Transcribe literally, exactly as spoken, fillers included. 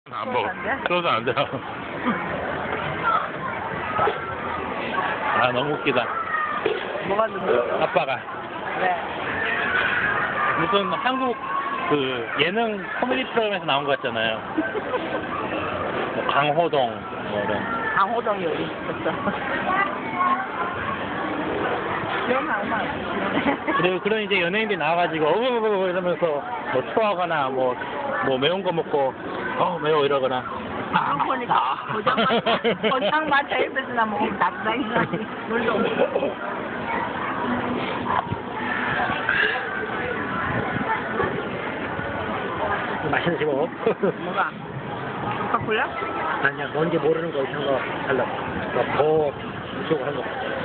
안 먹어. 소주 안 돼요. 아, 너무 웃기다. 뭐가 눈물? 아빠가. 왜? 무슨 한국 그 예능 코미디 프로그램에서 나온 것 같잖아요. 뭐 강호동, 뭐 이런. 강호동 요리 있었어. 기억나구만. 그리고 그런 이제 연예인들이 나와가지고 어버버버 이러면서 뭐 토하거나 뭐, 뭐 매운 거 먹고 어 매워 이러거나. 안 보니까 고장만 고장만 테이블에서나 먹으면 닭다리가 물도 맛있는 집 먹어? 뭐가? 코카콜라? 아니야, 뭔지 모르는 거 이런 거 달라. 뭐, 보, 이쪽으로 한 거.